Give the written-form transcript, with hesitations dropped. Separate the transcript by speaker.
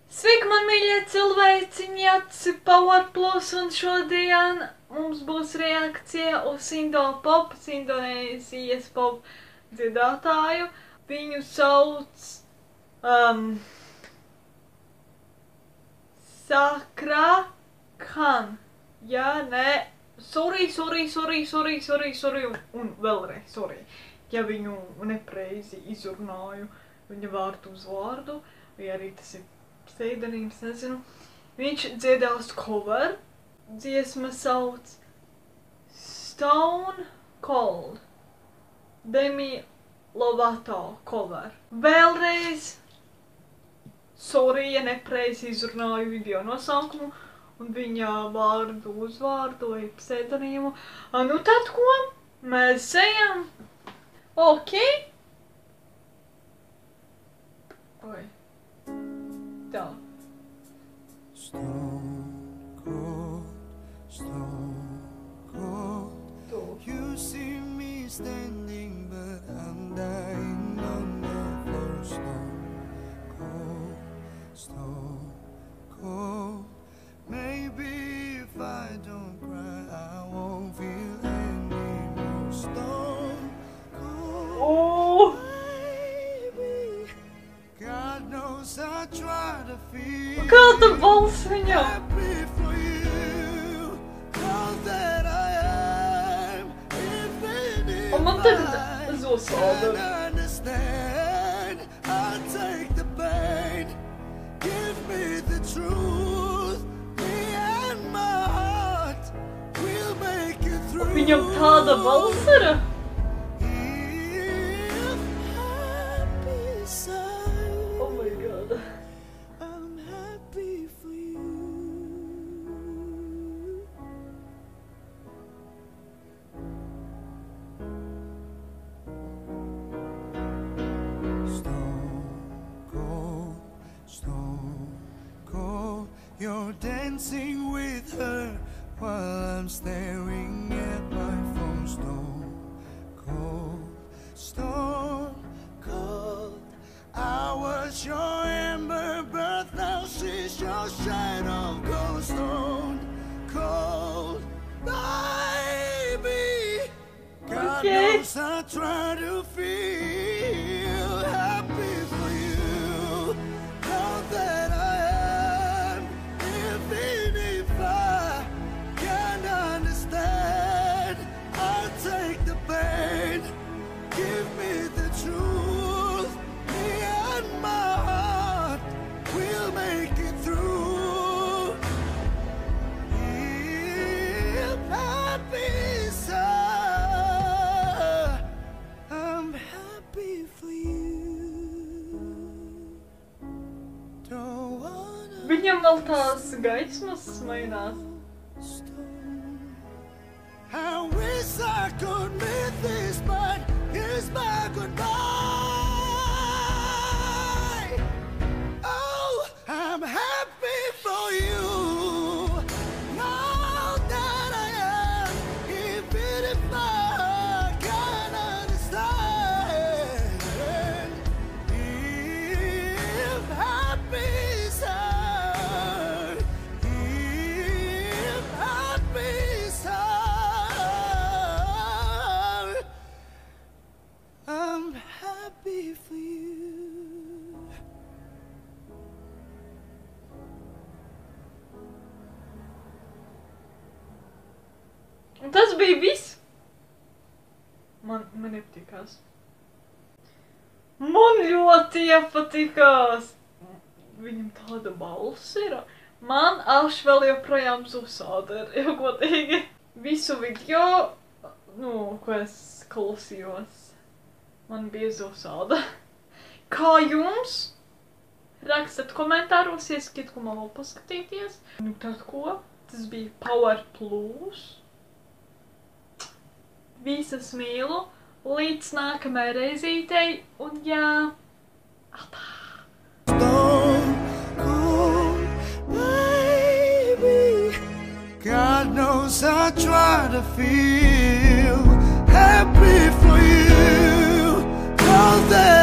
Speaker 1: Sveiki, man mīļie cilvēciņi, aci Power Plus, un šodien mums būs reakcija uz Indopop, Indonēzijas pop dziedātāju. Viņu sauc Sakra Khan. Jā, nē, sorry, un vēlreiz sorry, ja viņu nepreizi izrunāju viņa vārdu uz vārdu, vai arī tas ir pseidonīms, nezinu. Viņš dziedās cover. Dziesma sauc Stone Cold. Demi Lovato cover. Vēlreiz sorry, ja nepreizi izrunāju video nosaukumu un viņa vārdu uzvārdu vai pseidonīmu. Nu tad ko? Mēs ejam. Ok. Oi. Tā.
Speaker 2: You see me standing, but I'm dying on the floor. Stone cold. Maybe if I don't cry, I won't feel any more. Stone cold.
Speaker 1: Oh.
Speaker 2: Baby, God knows I try to feel.
Speaker 1: Kāda balss viņam?
Speaker 2: Happy for you, all that I am. Even if
Speaker 1: Man tagad zosāda.
Speaker 2: I understand, I'll take the pain. Give me the truth. Me and my heart will make it through.
Speaker 1: Viņam tāda balss ir?
Speaker 2: If happy side,
Speaker 1: Oh my god.
Speaker 2: I'm happy for you. Stone cold, you're dancing with her while I'm staring at my phone. Stone cold. I was your amber, but now she's your shine of gold. Stone cold, baby. God knows I try to feel happy for you. All that I am, even if I can't understand, I'll take the pain. Give me the truth. Me and my heart will make it through. If happy side, I'm happy for you. Don't wanna
Speaker 1: Viņam vēl tās gaismas mainās.
Speaker 2: I wish I could miss this, but here's my goodbye. Oh, I'm happy for you. Now that I am, even if I can't understand. If happy side, if happy side, I'm happy for you.
Speaker 1: Un tas bija viss. Man nepatikās. Man ļoti iepatikās. Viņam tāda balss ir. Man aš vēl joprojām susāda ir, jau godīgi. Visu video, ko es klausījos, man bija susāda. Kā jums? Rakstat komentāros, iesakiet, ko man vēl paskatīties. Nu tad ko? Tas bija Power Plus. Visas mīlu, līdz nākamajai reizītei, un jā, atā!
Speaker 2: Stone cold, baby. God knows I try to feel happy for you. All that